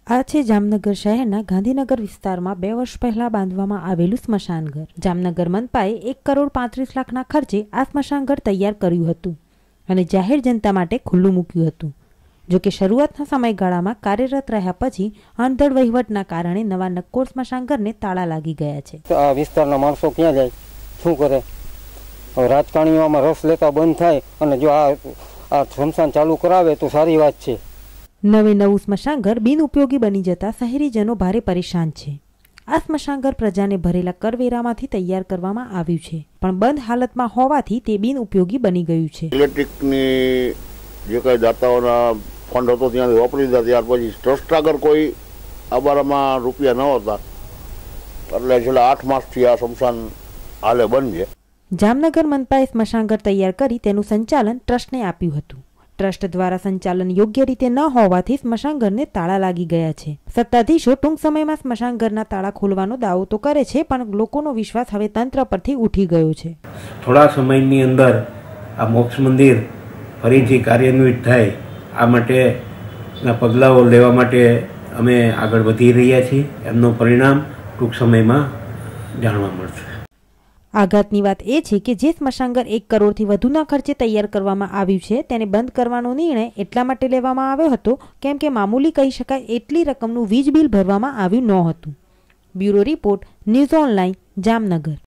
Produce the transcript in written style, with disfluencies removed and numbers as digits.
આ છે જામનગર શહેરના ગાંધીનગર વિસ્તારમાં 2 વર્ષ પહેલા બાંધવામાં આવેલું સ્મશાનઘર। જામનગર મનપાએ 1,35,00,000ના ખર્ચે આ સ્મશાનઘર તૈયાર કર્યું હતું અને જાહેર જનતા માટે ખુલ્લું મૂક્યું હતું। જો કે શરૂઆતના સમયગાળામાં કાર્યરત રહ્યા પછી અણધડ વહીવટના કારણે નવા નક્કોર સ્મશાનઘરને તાળા લાગી ગયા છે। આ વિસ્તારના માણસો ક્યાં જાય, શું કરે? રાજકારણીઓમાં રસ લેતા બંધ થાય અને જો આ સ્મશાન ચાલુ કરાવે તો સારી વાત છે। નવું સ્મશાનઘર બિનઉપયોગી બની જતા શહેરીજનો ભારે પરેશાન છે। આ સ્મશાનઘર પ્રજાને ભરેલા કરવેરામાંથી તૈયાર કરવામાં આવ્યું છે, પણ બંધ હાલતમાં હોવાથી તે બિનઉપયોગી બની ગયું છે। ઇલેક્ટ્રિકની જે કઈ દાતાઓના ફંડ હતો ત્યાંથી વાપરી દીધા, ત્યાર પછી ટ્રસ્ટ આગળ કોઈ આબારામાં રૂપિયા ન હતા, એટલે છેલ્લા 8 માસથી આ સ્મશાન હાલે બંધ છે। જામનગર મનપાએ સ્મશાનઘર તૈયાર કરી તેનું સંચાલન ટ્રસ્ટને આપ્યું હતું। ટ્રસ્ટ દ્વારા સંચાલન યોગ્ય રીતે ન હોવાથી સ્મશાનઘરને તાળા લાગી ગયા છે। સત્તાધીશો ટૂંક સમયમાં સ્મશાનઘરના તાળા ખોલવાનો દાવો તો કરે છે, પણ લોકોનો વિશ્વાસ હવે તંત્ર પરથી ઉઠી ગયો છે। થોડા સમયની અંદર આ મોક્ષ મંદિર ફરીથી કાર્યાન્વિત થાય આ માટેના પગલાઓ લેવા માટે અમે આગળ વધી રહ્યા છીએ। એમનું પરિણામ ટૂંક સમયમાં જાણવા મળશે। આઘાતની વાત એ છે કે જે સ્મશાનઘર 1 કરોડથી વધુના ખર્ચે તૈયાર કરવામાં આવ્યું છે તેને બંધ કરવાનો નિર્ણય એટલા માટે લેવામાં આવ્યો હતો કેમ કે મામૂલી કહી શકાય એટલી રકમનું વીજ બિલ ભરવામાં આવ્યું ન હતું। Bureau report, news online, Jamnagar.